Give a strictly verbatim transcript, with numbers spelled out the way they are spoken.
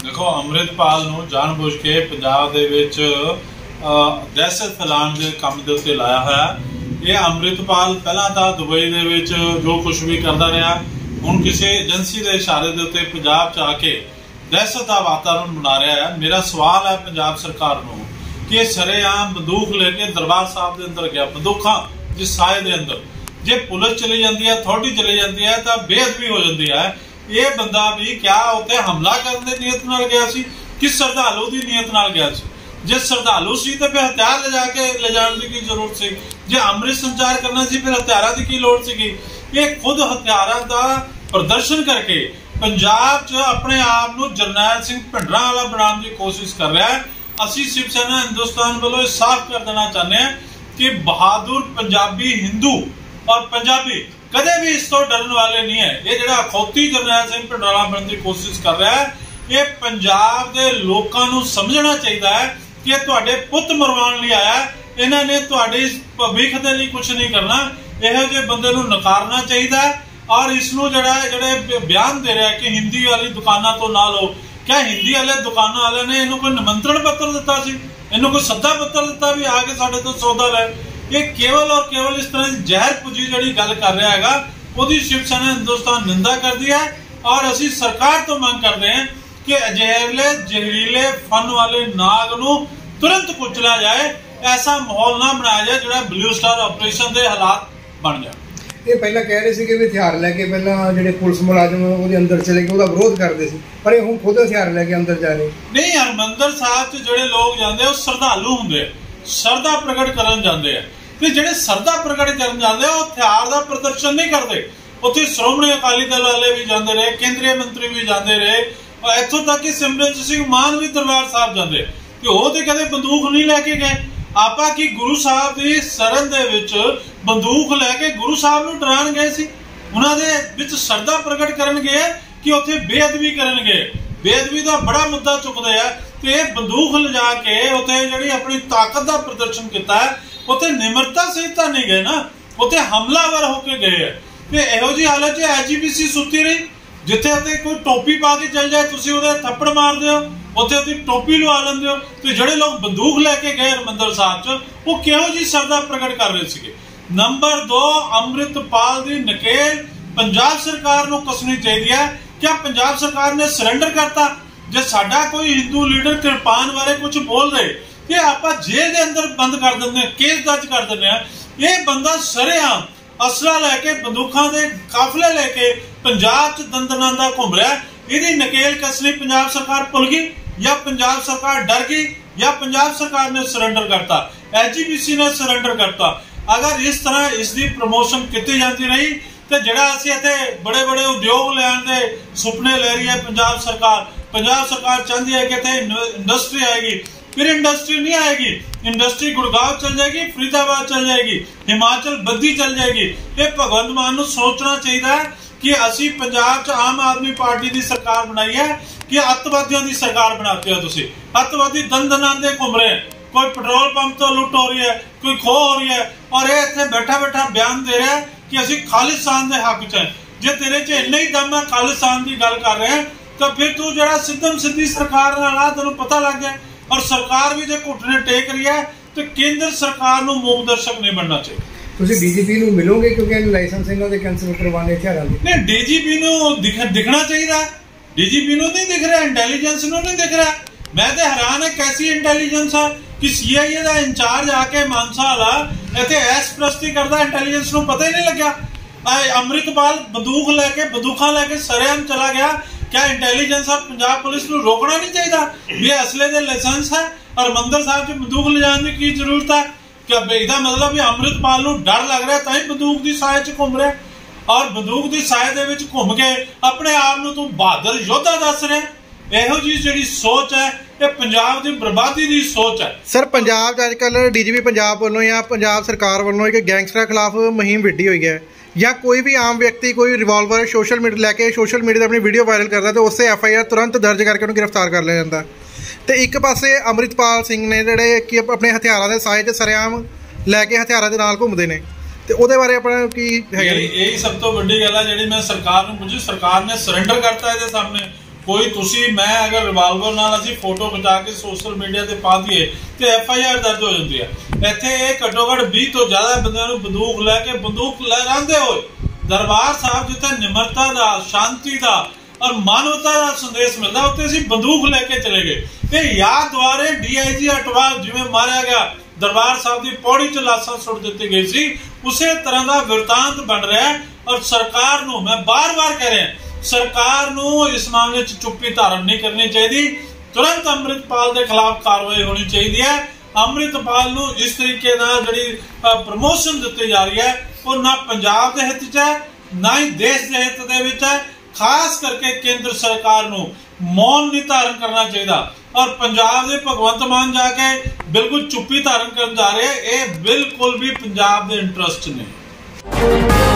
देखो अमृतपाल नूं जानबूझ के पंजाब दे विच दहशत फैलाउण दे काम दे उत्ते लाया होया। ये अमृतपाल पहला तां दुबई दे विच जो कुछ भी करदा रहा, हुण किसी एजेंसी के इशारे दे उत्ते पंजाब च आके दहशत का वातावरण बना रहा है। मेरा सवाल है पंजाब सरकार नूं कि सरेआम बंदूक लेके दरबार साहब के अंदर गया, बंदूकां जिस साए के अंदर जे पुलिस चली जाती है, अथॉरिटी चली जाती है तो बेअदबी हो जाती है। ये बंदा भी क्या उत्ते हमला करने की नीयत नाल गया सी कि श्रद्धालु की नीयत नाल गया सी? जे श्रद्धालु सी तो फिर हथियार ले जाके ले जाने की की जरूरत सी? जे अमृत संचार करना सी फिर हथियारों की की लोड़ सी? ये खुद हथियारों का प्रदर्शन करके पंजाब च अपने आप नूं जरनैल सिंह भिंडरां वाला बनाने की कोशिश कर रहा है। असीं शिव सेना हिंदुस्तान वालों साफ कर देना चाहते हैं कि बहादुर पंजाबी हिंदू और पंजाबी कदे भी इस तो डरने वाले नहीं है। ये जिहड़ा अखौती जरनैल सिंह भिंडरां बनने की कोशिश कर रहा है, ये पंजाब के लोगों को समझना चाहिए है कि तुहाडे पुत मरवाउण लई आया, इन्हां ने तुहाडी भविख दे लई कुछ नहीं करना। इहो जिहे बंदे नूं नकारना चाहिए और इसनूं जिहड़ा जिहड़े बयान दे रहा है कि हिंदी वाली दुकानां तो ना लो, क्या हिंदी वाले दुकानां वाले ने इन्हूं कोई निमंत्रण पत्र दिता सी? इन्हूं कोई सद्दा पत्र दिता भी आके साडे तो सौदा लै? ये केवल और केवल इस तरह की जहर पुजी जिहड़ी गल कर रहा है, उसकी शिव सेना हिंदुस्तान निंदा करती है। और असीं सरकार तो मंग करते हैं कि जहरीले जहरीले फन वाले नाग नूं तुरंत कुचला जाए। ऐसा माहौल ना बनाया जाए जिहड़ा ब्लू स्टार ऑपरेशन के हालात बन जाए। ये पहला कह रहे थे कि भी हथियार लैके पहला जिहड़े पुलिस मुलाजम ਉਹਦੇ अंदर चले गए ਉਹਦਾ विरोध करते सी, पर ये हुण खुद हथियार लैके अंदर जा रहे नहीं। हरमंदर साहब च जिहड़े लोग जांदे ਉਹ श्रद्धालु हुंदे, श्रद्धा प्रगट करन जांदे आ ते जिहड़े श्रद्धा प्रगट करन जांदे ਉਹ हथियार दा प्रदर्शन नहीं करते। उत्थे श्रोमणी अकाली दल वाले भी जांदे रहे, केंद्रीय मंत्री भी जांदे रहे और इत्थों तक कि सिमरनजीत सिंह मान भी दरबार साहब जांदे ते ਉਹ ते कदे बंदूक नहीं लैके गए। आपा की गुरु साहब की शरण दे विच बंदूक लैके गुरु साहब नूं डराण गए सी? उन्हां दे विच श्रद्धा प्रगट करन गए कि उत्थे बेअदबी करन गए? बेअदबी का बड़ा मुद्दा चुकदे आ ते बंदूक लिजा के उत्थे जिहड़ी अपनी ताकत का प्रदर्शन किया है, उत्थे निमरता सहित तां नहीं गए ना, उत्थे हमलावर होके गए है। ते इहो जी हालत च एजीपीसी सुत्ती रही, जिथे उत्ते कोई टोपी पा के चल जाए तुसीं उहदे थप्पड़ मारदे हो, उत्थे उहदी टोपी लवा लैंदे हो। ते जिहड़े लोग बंदूक लैके गए हरमंदर साहब च वो किहो जी श्रद्धा प्रगट कर रहे सीगे? नंबर दो, अमृतपाल दी नकेल पंजाब सरकार नूं कसनी चाहिए है। क्या पंजाब सरकार ने सरेंडर करता? जे साडा कोई हिंदू लीडर किरपान बारे कुछ बोल रहे कि आप जेल के अंदर बंद कर देंगे, केस दर्ज कर देंगे। ये बंदा सरेआम असला लैके बंदूकों के काफले लैके पंजाब च दंदनांदा घूम रहा है। इहदी नकेल कसनी पंजाब सरकार भुल गई या पंजाब सरकार डर गई या पंजाब सरकार ने सरेंडर करता, एजीपीसी ने सरेंडर करता? अगर इस तरह इसकी प्रमोशन की जाती रही तो जिहड़ा असीं इत्थे बड़े बड़े उद्योग लैण दे सुपने ले रही है पंजाब सरकार, पंजाब सरकार चाहती है कि इत्थे इंडस्ट्री आएगी, फिर इंडस्ट्री नहीं आएगी। इंडस्ट्री गुड़गांव चल जाएगी, फरीदाबाद चल जाएगी, हिमाचल बद्दी चल जाएगी। ये भगवंत मान नूं सोचना चाहिए है कि असी पंजाब च आम आदमी पार्टी की सरकार बनाई है कि अतवादियों की सरकार बनाते हो तुसी? अतवादी दंदनांदे घूम रहे हैं, कोई पेट्रोल पंप तो लुट हो रही है, कोई खो हो रही है, और ये इत्थे बैठा बैठा बयान दे रहा है कि असी खालिस्तान के हक च हैं। जे तेरे च इन्ना ही दम है खालिस्तान की गल कर रहे हैं तो फिर तू जरा सिद्धम सिद्धी सरकार नाल तेनू पता लग गया। और सरकार भी जो घुटने टेक रही है तो केंद्र सरकार नूं मूक दर्शक नहीं बनना चाहिए। ਤੁਸੀਂ ਡੀਜੀਪੀ ਨੂੰ ਮਿਲੋਗੇ ਕਿਉਂਕਿ ਇਹਨੂੰ ਲਾਇਸੈਂਸ ਇਹਨਾਂ ਦੇ ਕੈਂਸਲ ਕਰਵਾਉਣੇ ਹਥਿਆਰਾਂ ਦੇ? नहीं, डीजीपी ਨੂੰ दिखना चाहिए। डीजीपी ਨੂੰ नहीं दिख रहा, इंटैलीजेंस ਨੂੰ नहीं दिख रहा। मैं तो हैरान है कैसी इंटैलीजेंस है कि सीआईए का इंचार्ज आके मानसा वाला इत्थे ऐश प्रस्ती करता, इंटैलीजेंस ਨੂੰ पता ही नहीं लग्या। अमृतपाल बंदूक लैके बंदूकां लैके सरेआम चला गया। क्या इंटैलीजेंस और पंजाब पुलिस को रोकना नहीं चाहिए? ये असले दे लाइसेंस है, हरमंदर साहब च बंदूक ले जाने की जरूरत है? क्या इसका मतलब भी अमृतपाल नूं डर लग रहा है तां ही बंदूक की साए च घूम रहा है और बंदूक की साए दे विच घूम के अपने आप नूं तूं बहादुर योद्धा दस रहा है। इहो जी जिहड़ी सोच है ये पंजाब की बर्बादी की सोच है। सर पंजाब च अजकल डीजीपी पंजाब वालों या पंजाब सरकार वालों एक गैंगस्टर खिलाफ मुहिम विड्डी हुई है, या कोई भी आम व्यक्ति कोई रिवॉल्वर सोशल मीडिया लैके सोशल मीडिया अपनी वीडियो वायरल करता है तो उससे एफ आई आर तुरंत दर्ज करके उन्हें गिरफ्तार कर लिया जाता है। तो एक पासे अमृतपाल सिंह ने जिहड़े कि अपने हथियारों के साए च सरेआम लैके हथियारों के नाल घूमते हैं, तो ਉਹਦੇ बारे अपना की है? यही सब तो बड़ी गल है जिहड़ी मैं सरकार नूं पुछी। सरकार ने सरेंडर करता है सामने, कोई तुसी मैं अगर रिवाल्वर नाल असीं फोटो खिचा के सोशल मीडिया ते पा दईए तो एफ आई आर दर्ज हो जाती है। इत्थे घट्टो घट्ट बीस तो ज़्यादा बंदियां नूं बंदूक लैके बंदूक लहरांदे होए दरबार साहब जिथे निमरता दा, शांति दा और मानवता का संदेश मिलता उत्थे असीं बंदूक लैके चले गए। ये याद द्वारे डी आई जी अटवाल जिवें मारिया गया दरबार साहब की पौड़ी च लाशां सुट दित्ती गई सी, उसे तरह का वृतांत बन रहा है। और सरकार नूं मैं बार बार कह रहा सरकार नूं इस मामले च चुप्पी धारण नहीं करनी चाहिए, तुरंत अमृतपाल के खिलाफ कार्रवाई होनी चाहिए है। अमृतपाल नूं इस तरीके नाल जिहड़ी प्रमोशन दी जा रही है वो ना पंजाब के हित च है ना ही देश के हित दे विच है। खास करके केंद्र सरकार नूं मौन नहीं धारण करना चाहिए और पंजाब के भगवंत मान जाके बिल्कुल चुप्पी धारण कर जा रहे हैं, ये बिल्कुल भी पंजाब के इंटरस्ट नहीं।